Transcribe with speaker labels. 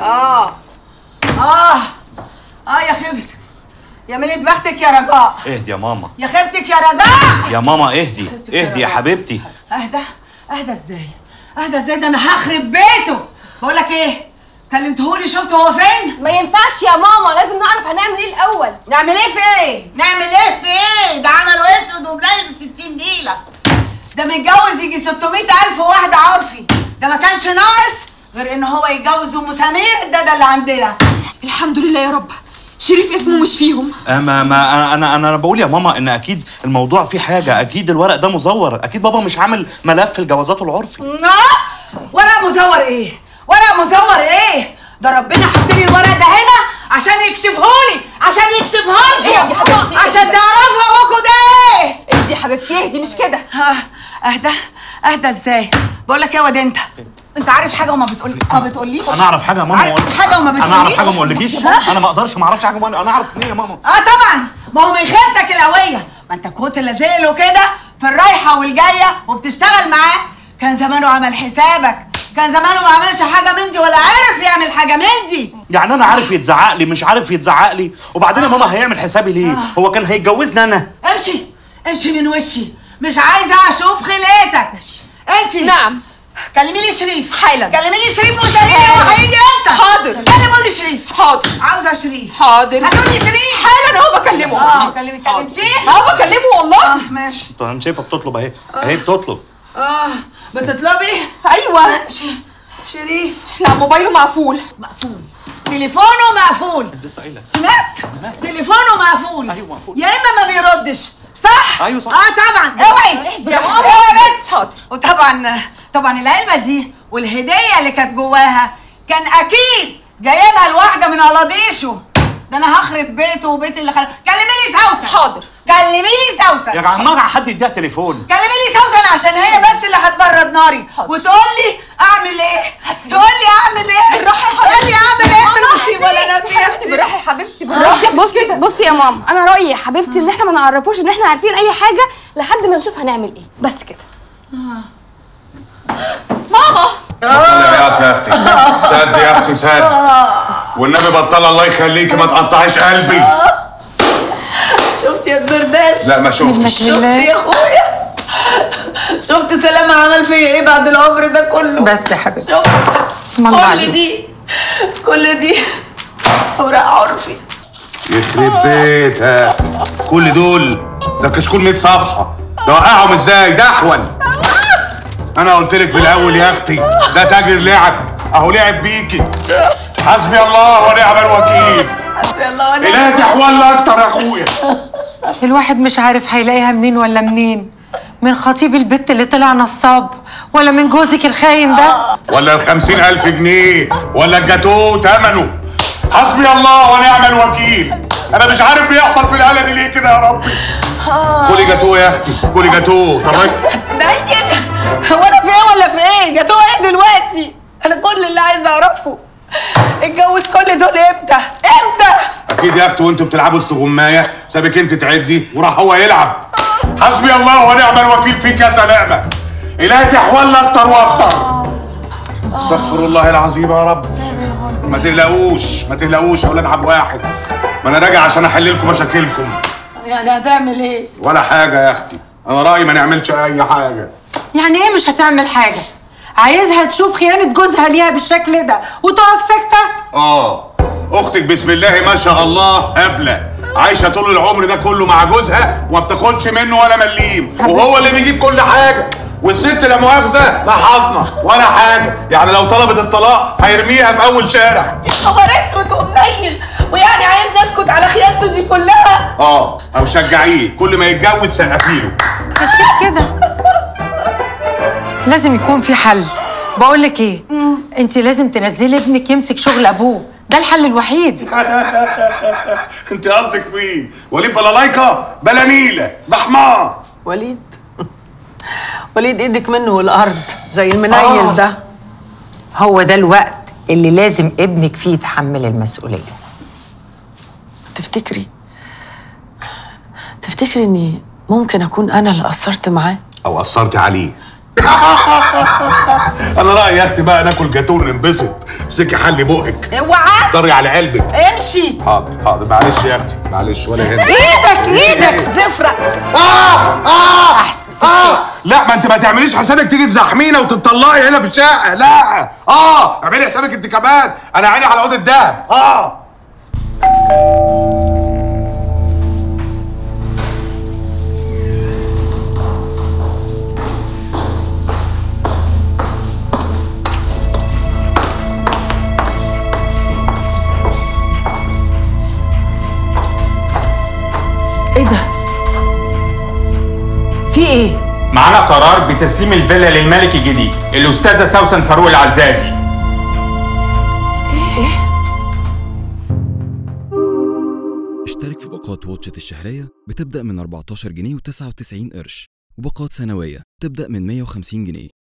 Speaker 1: يا خيبتك، يا مليت بختك يا رجاء.
Speaker 2: اهدي يا ماما.
Speaker 1: يا خيبتك يا رجاء.
Speaker 2: يا ماما اهدي اهدي يا حبيبتي.
Speaker 1: اهدى ازاي؟ ده انا هخرب بيته. بقول لك ايه، كلمتهولي شفت هو فين؟
Speaker 3: ما ينفعش يا ماما، لازم نعرف هنعمل ايه الاول.
Speaker 1: نعمل ايه في ايه؟ ده عمله اسود وبلايغ 60 نيله. ده متجوز يجي 600,000 واحده عرفي. ده ما كانش ناقص غير ان هو يتجوز ام سمير الداده اللي عندنا.
Speaker 3: الحمد لله يا رب، شريف اسمه مش فيهم.
Speaker 2: ما انا بقول يا ماما ان اكيد الموضوع فيه حاجه، اكيد الورق ده مزور، اكيد بابا مش عامل ملف الجوازات العرفي.
Speaker 1: ورق مزور ايه؟ ده ربنا حط لي الورق ده هنا عشان يكشفهولي، عشان يكشفهولي عشان تعرفوا ابوكوا ده ايه.
Speaker 3: اهدي يا حبيبتي اهدي، مش كده.
Speaker 1: اهدى ازاي؟ بقول لك ايه يا واد، انت عارف حاجه وما بتقوليش؟
Speaker 2: انا اعرف حاجه يا ماما.
Speaker 1: عارف حاجه وما بتقوليش؟
Speaker 2: انا اعرف حاجه وما اقولكيش. انا ما اقدرش ما اعرفش حاجه. انا اعرف منين يا ماما؟
Speaker 1: طبعا، ما هو من خيبتك القويه. ما انت كنت لازق له كده في الرايحه والجايه وبتشتغل معاه. كان زمانه عمل حسابك، كان زمانه ما عملش حاجه من دي ولا عارف يعمل حاجه من دي.
Speaker 2: يعني انا عارف يتزعق لي مش عارف يتزعق لي، وبعدين يا ماما هيعمل حسابي ليه؟ هو كان هيتجوزني انا.
Speaker 1: امشي من وشي، مش عايزه اشوف خلقتك. انت
Speaker 3: نعم.
Speaker 1: كلمي لي شريف
Speaker 3: حالا.
Speaker 1: كلمي لي شريف وقولي هو هيجي امتى.
Speaker 3: حاضر.
Speaker 1: كلموا لي شريف.
Speaker 3: حاضر.
Speaker 1: عاوزه شريف.
Speaker 3: حاضر.
Speaker 1: هاتولي شريف
Speaker 3: حالا اهو بكلمه.
Speaker 1: كلمتيه؟
Speaker 3: بكلمه والله.
Speaker 1: ماشي.
Speaker 2: انا شايفه بتطلب اهي. اهي بتطلب.
Speaker 1: بتطلبي؟
Speaker 3: ايوه.
Speaker 1: ماشي. شريف.
Speaker 3: لا، موبايله مقفول.
Speaker 1: تليفونه مقفول.
Speaker 2: لسه قايله.
Speaker 1: سمعت؟ تليفونه مقفول.
Speaker 2: ايوه مقفول.
Speaker 1: يا اما ما بيردش. صح؟
Speaker 2: ايوه صح.
Speaker 1: طبعا. اوعي
Speaker 3: اهدي يا ماما.
Speaker 1: اوعي يا بنت.
Speaker 3: حاضر.
Speaker 1: وطبعا العلبه دي والهديه اللي كانت جواها كان اكيد جايبها لواحده من قلاضيشه. ده انا هخرب بيته وبيت اللي كلمي لي سوسن.
Speaker 3: حاضر.
Speaker 1: كلمي لي سوسن.
Speaker 2: يا جماعه حد يديها تليفون.
Speaker 1: كلمي لي سوسن عشان هي بس اللي هتبرد ناري. وتقول لي اعمل ايه؟ تقول لي اعمل ايه؟
Speaker 3: بالراحه يا حبيبتي.
Speaker 1: تقول لي اعمل ايه؟ بالنصيب ولا
Speaker 3: حبيبتي بالراحه يا حبيبتي بالراحه.
Speaker 4: بصي يا ماما، انا رايي يا حبيبتي ان احنا ما نعرفوش ان احنا عارفين اي حاجه لحد ما نشوف هنعمل ايه، بس كده.
Speaker 3: ماما.
Speaker 5: بطلي عياط يا اختي. سد يا اختي سد. والنبي بطل الله يخليكي ما تقطعيش قلبي.
Speaker 1: شفت يا البرداش؟
Speaker 5: لا ما شفتش.
Speaker 1: شفت يا اخويا؟ شفت سلامة عمل فيا ايه بعد العمر ده كله؟
Speaker 6: بس يا حبيبتي.
Speaker 1: شفت؟
Speaker 6: بسم الله عليك.
Speaker 1: كل دي اوراق عرفي.
Speaker 5: يخرب بيتها. كل دول ده كشكول 100 صفحه. ده وقعهم ازاي؟ ده احول. انا قلت لك بالاول يا اختي ده تاجر لعب، اهو لعب بيكي. حسبي الله ونعم الوكيل.
Speaker 1: حسبي الله ونعم
Speaker 5: الوكيل. لا تحول اكتر يا اخويا.
Speaker 6: الواحد مش عارف هيلاقيها منين ولا منين، من خطيب البت اللي طلع نصاب، ولا من جوزك الخاين ده،
Speaker 5: ولا ال50,000 جنيه، ولا الجاتوه تمنه. حسبي الله ونعم الوكيل. انا مش عارف بيحصل في الحاله دي ليه كده يا ربي. كلي جاتوه يا اختي، كلي جاتوه. طب
Speaker 1: كده هو انا في ايه ولا في ايه؟ جاتوه ايه دلوقتي؟ انا كل اللي عايزه اعرفه اتجوز كل دول امتى؟
Speaker 5: اكيد يا اختي وانتوا بتلعبوا استغمايه سابك انت تعدي وراح هو يلعب. حسبي الله ونعم الوكيل فيك يا سلامه. الهي تحول اكتر واكتر. استغفر الله العظيم يا رب. ما تقلقوش يا اولاد عم واحد. ما انا راجع عشان احل لكم مشاكلكم.
Speaker 1: يعني هتعمل ايه؟
Speaker 5: ولا حاجه يا اختي. انا رايي ما نعملش اي حاجه.
Speaker 6: يعني ايه مش هتعمل حاجه؟ عايزها تشوف خيانه جوزها ليها بالشكل ده وتقف ساكته؟
Speaker 5: اختك بسم الله ما شاء الله هبله، عايشه طول العمر ده كله مع جوزها وما بتاخدش منه ولا مليم، وهو اللي بيجيب كل حاجه. والست لا مؤاخذه لا حاضنه ولا حاجه، يعني لو طلبت الطلاق هيرميها في اول شارع.
Speaker 1: يا خبر اسود ومنيل، ويعني عايز نسكت على خيانته دي كلها؟
Speaker 5: او شجعيه كل ما يتجوز سقفيله.
Speaker 6: ماشي كده. لازم يكون في حل. بقول لك ايه، انت لازم تنزلي ابنك يمسك شغل ابوه، ده الحل الوحيد.
Speaker 5: انت قصدك مين؟ وليد بلالايكا؟ بلا نيله بحمار.
Speaker 1: وليد ايدك منه والارض زي المنيل ده.
Speaker 6: هو ده الوقت اللي لازم ابنك فيه يتحمل المسؤوليه.
Speaker 1: تفتكري اني ممكن اكون انا اللي قصرت معاه
Speaker 5: او قصرتي عليه؟ انا رايي يا اختي بقى ناكل جاتون ننبسط. امسكي حلي بقك.
Speaker 1: اوعى
Speaker 5: طري على علبك.
Speaker 1: امشي.
Speaker 5: حاضر حاضر، معلش يا اختي معلش ولا يهمك.
Speaker 1: ايدك زفرة.
Speaker 5: لا ما انت ما تعمليش حسابك تيجي تزحمينا وتطلقي هنا في الشقه، لا. اعملي حسابك انت كمان، انا عيني على عود الدهب.
Speaker 1: ايه ده؟ في ايه؟
Speaker 7: معانا قرار بتسليم الفيلا للملك الجديد الأستاذة سوسن فاروق العزازي.
Speaker 8: اشترك في باقات واتشت الشهرية بتبدأ من 14 جنيه و99 قرش، وباقات سنوية تبدأ من 150 جنيه.